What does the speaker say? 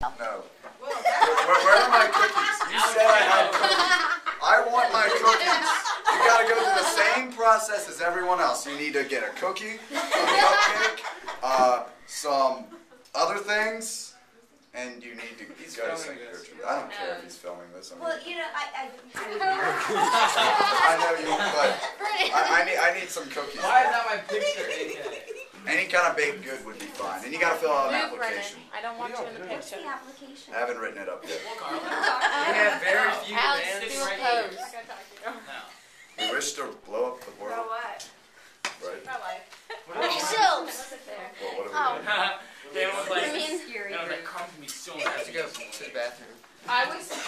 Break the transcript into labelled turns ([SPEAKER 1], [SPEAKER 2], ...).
[SPEAKER 1] No. Where are my cookies? You said I had cookies. I want my cookies. You gotta go through the same process as everyone else. You need to get a cookie, a cupcake, some other things, and you need to go to St. Gertrude. I don't care if he's filming this. I mean,
[SPEAKER 2] Well, you know,
[SPEAKER 1] I know you, but I need some cookies.
[SPEAKER 3] Why is that my picture, AK?
[SPEAKER 1] Any kind of baked good would be fine. And you gotta fill out an application.
[SPEAKER 4] I don't want you in the
[SPEAKER 2] what's
[SPEAKER 4] picture.
[SPEAKER 2] the application?
[SPEAKER 1] I haven't written it up yet.
[SPEAKER 3] We have very few
[SPEAKER 4] Alex,
[SPEAKER 3] bands
[SPEAKER 4] do a
[SPEAKER 3] right
[SPEAKER 4] pose.
[SPEAKER 3] here. No.
[SPEAKER 1] We wish to blow up the
[SPEAKER 4] For
[SPEAKER 1] world,
[SPEAKER 4] what?
[SPEAKER 1] right?
[SPEAKER 4] For life.
[SPEAKER 3] What are we
[SPEAKER 4] So,
[SPEAKER 3] doing?
[SPEAKER 1] Well, what
[SPEAKER 4] Oh.
[SPEAKER 1] are we doing?
[SPEAKER 3] Dan was like,
[SPEAKER 4] I mean,
[SPEAKER 3] Dan was like, come to me soon.
[SPEAKER 5] I have to go to the bathroom.
[SPEAKER 4] I was